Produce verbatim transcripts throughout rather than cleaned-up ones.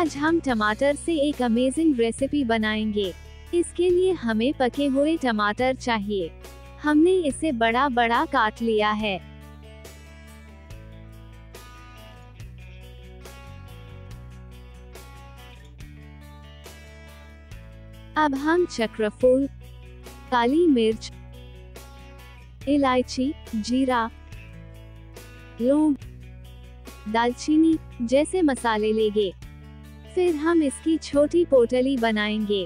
आज हम टमाटर से एक अमेजिंग रेसिपी बनाएंगे। इसके लिए हमें पके हुए टमाटर चाहिए। हमने इसे बड़ा बड़ा काट लिया है। अब हम चक्रफूल, काली मिर्च, इलायची, जीरा, लौंग, दालचीनी जैसे मसाले लेंगे। फिर हम इसकी छोटी पोटली बनाएंगे।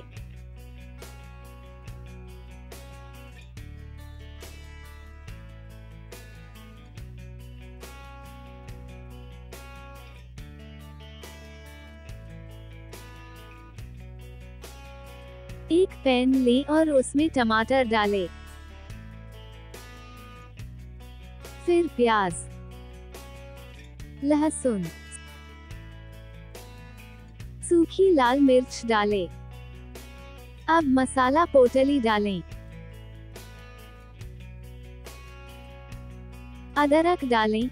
एक पैन लें और उसमें टमाटर डालें। फिर प्याज, लहसुन, सूखी लाल मिर्च डालें। अब मसाला पोटली डालें। अदरक डालें।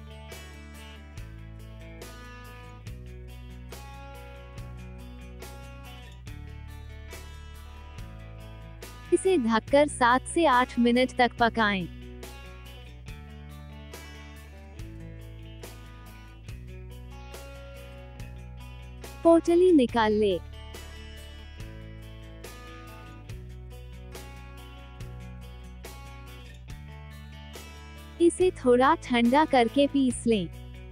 इसे ढककर सात से आठ मिनट तक पकाएं। पोटली निकाल ले। इसे थोड़ा ठंडा करके पीस लें।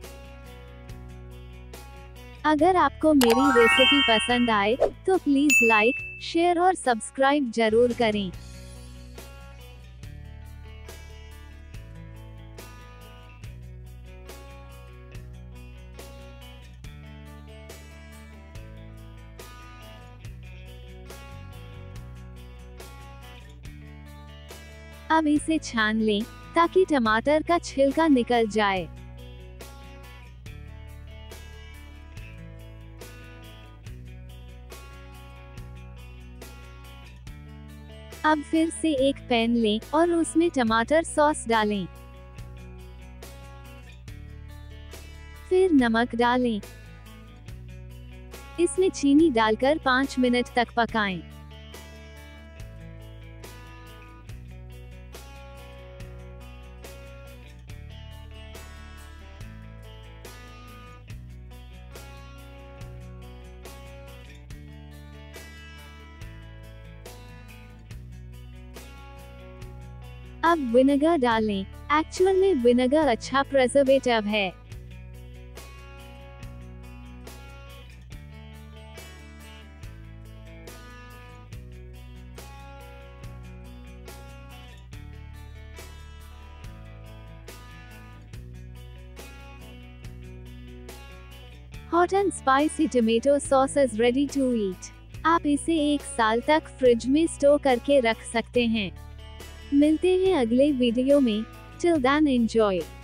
अगर आपको मेरी रेसिपी पसंद आए तो प्लीज लाइक, शेयर और सब्सक्राइब जरूर करें। अब इसे छान लें ताकि टमाटर का छिलका निकल जाए। अब फिर से एक पैन लें और उसमें टमाटर सॉस डालें। फिर नमक डालें। इसमें चीनी डालकर पाँच मिनट तक पकाएं। अब विनेगर डालें। एक्चुअल में विनेगर अच्छा प्रिजर्वेटिव है। Hot and spicy tomato sauce is ready to eat. आप इसे एक साल तक फ्रिज में स्टोर करके रख सकते हैं। मिलते हैं अगले वीडियो में। Till then enjoy.